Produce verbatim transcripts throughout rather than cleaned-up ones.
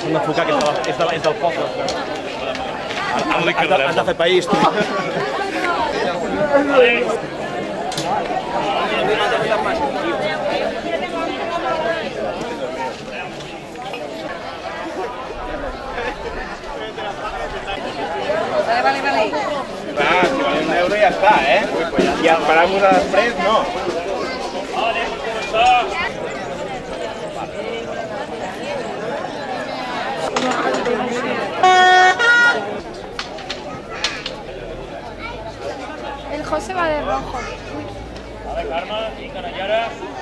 són d'enfocar, que és del poble. Has de fer país, tu. Vale, vale, vale. Clar, si vale un euro ja està, eh? I esperar-vos a després, no. El José va de rojo. Vale, Carme, vinga, Nayara.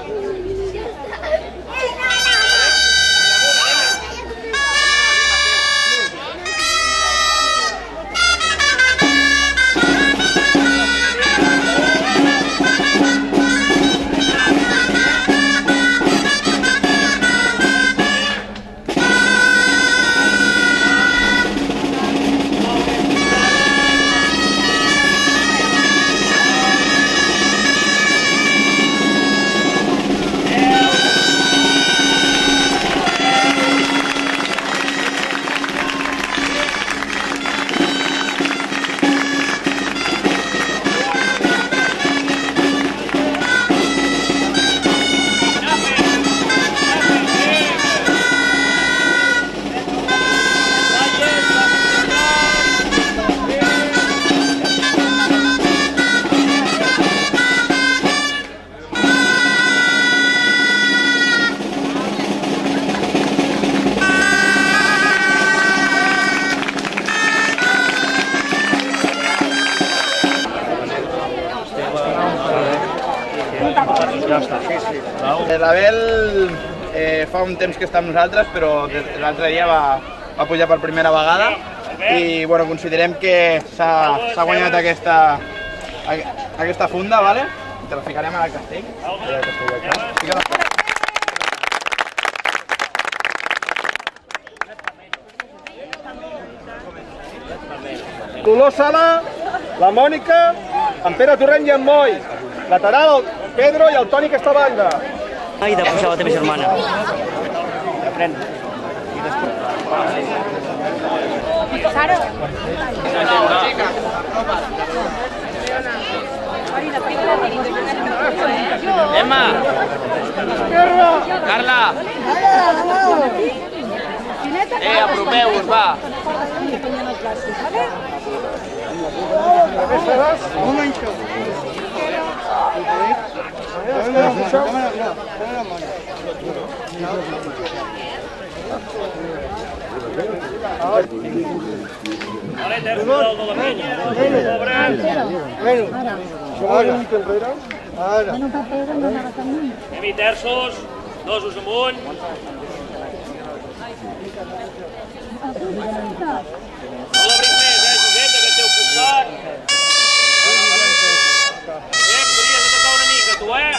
L'Abel fa un temps que està amb nosaltres, però l'altre dia va pujar per primera vegada i considerem que s'ha guanyat aquesta funda, te la ficarem al castell. Dolors Sala, la Mònica, en Pere Torrent i en Moi. Lateral, el Pedro i el Toni aquesta banda. I de pujar la teva germana. Aprèn. Saro. Emma! Carla! Eh, apropeu-vos, va! Un moment. Vale, terç del de la pinya. Ara. Ara. Anem-hi terços, dosos amunt. No l'obrim més, eh, Josep, que esteu costat. Josep, podries atacar una mica, tu, eh?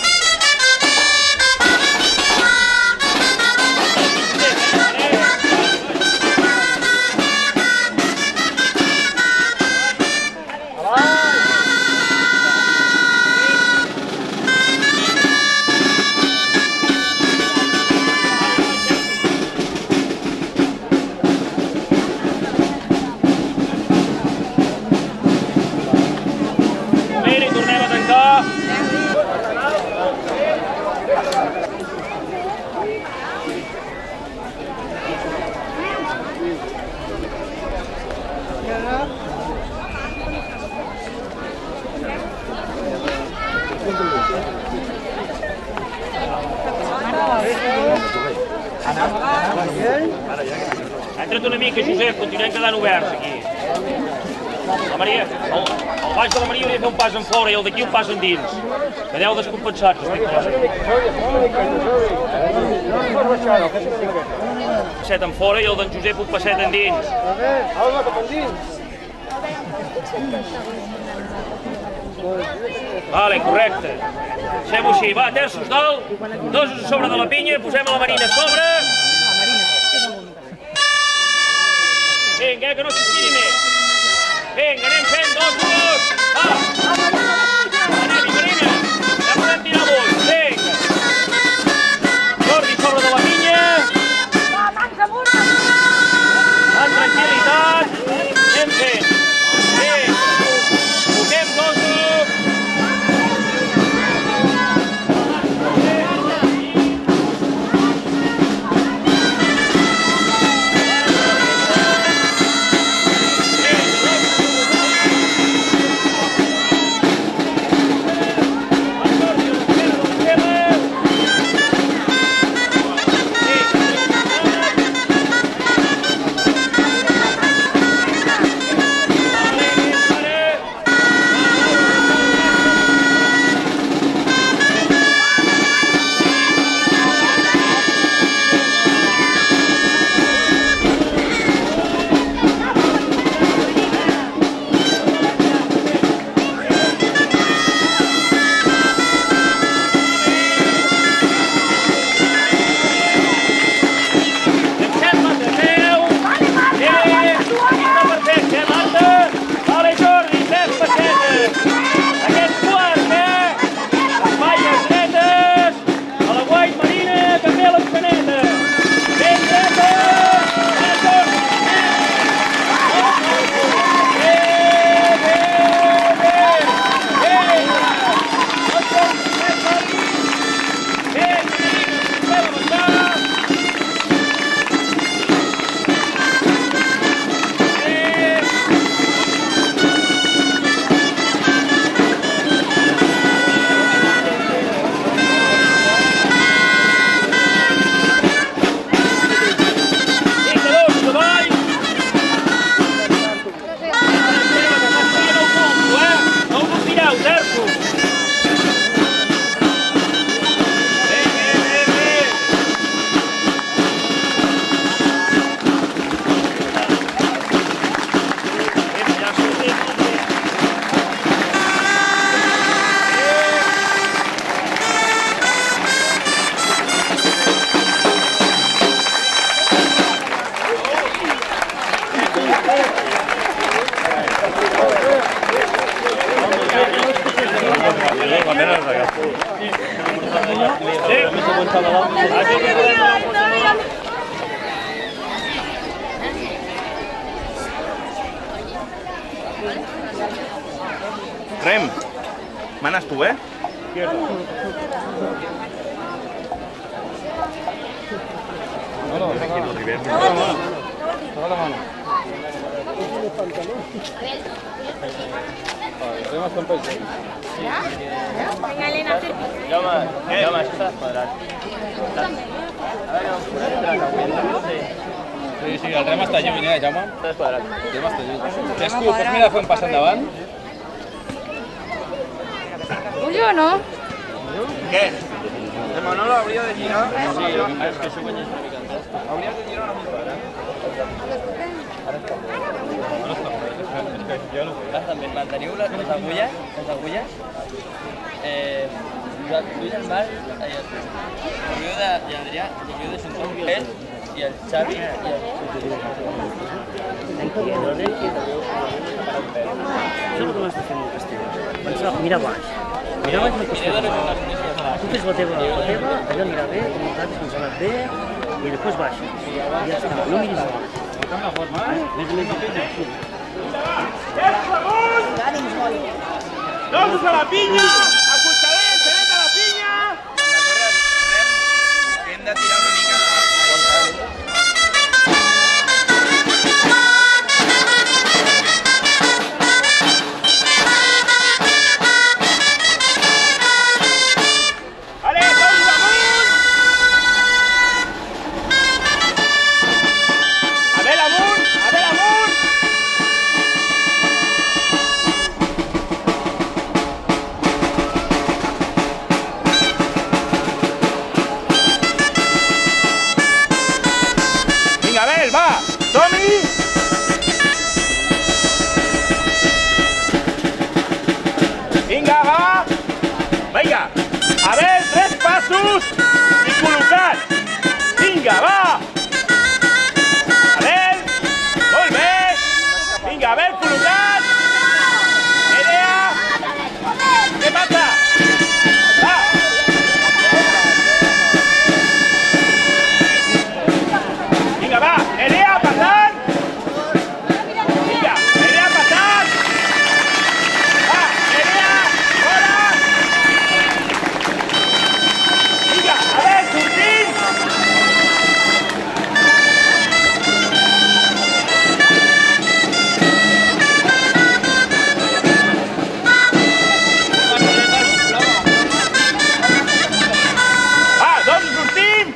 Entra't una mica, Josep, continuem quedant oberts aquí. La Maria, el, el baix de la Maria hauria de fer un pas en fora i el d'aquí un pas endins. Quedeu descompensats respecte a la passet en fora i el d'en Josep un passet endins. Alba, cap endins. Vale, correcte. Fem-ho així, va, terços dalt, dosos a sobre de la pinya, posem a la Marina a sobre. Vinga, que no s'estiri més. Vinga, anem fent dosos. Va. Anem-hi, Marina. Ja podem tirar amunt. Vinga. Jordi sobre de la pinya. Va, mans amunt. Rem, manes tu, eh? Venga, Elena, acerca. Jaume, Jaume, això està desquadrat. Sí, sí, el rem està lluny, eh, Jaume? Està desquadrat. El rem està lluny. Escu, pots mirar de fer un pas endavant? Ullo, no? Què? El Manolo hauria de girar. Sí, és que això guanyés una mica entès. Hauries de girar una mica, eh? Clar, també manteniu les, les agulles, les agulles. Eh, tu i el Marc, eh, l'Oriol de, i Adrià, l'Oriol de Xuntor, ell i el Xavi i el... Això és el que m'està fent el Castell. Pensa, mira baix. Mira baix el Castell. Tu fes la teva, la teva, allò anirà bé, com nosaltres ens ha anat bé, i després baixa. I ja està, no miris baix. Més o menys el que és. Dos a la pinya! Aconsegueix, se neta la pinya! Recorda't, Rem, que hem de tirar una mica de... Ale, tots amunt! Abel amunt! Abel amunt! Vinga, Abel, va! Som-hi! Vinga, va! Vinga! Abel, tres passos i col·locat! Vinga, va! Abel, molt bé! Vinga, Abel, col·locat! Nerea! Què passa? Va! Vinga, va! Nerea, passant! Vinga, Nerea, passant! Va, Nerea, fora! Vinga, Abel, sortint! Va, doncs sortim!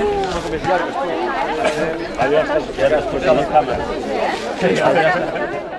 Adiós, ya has cortado las cámaras.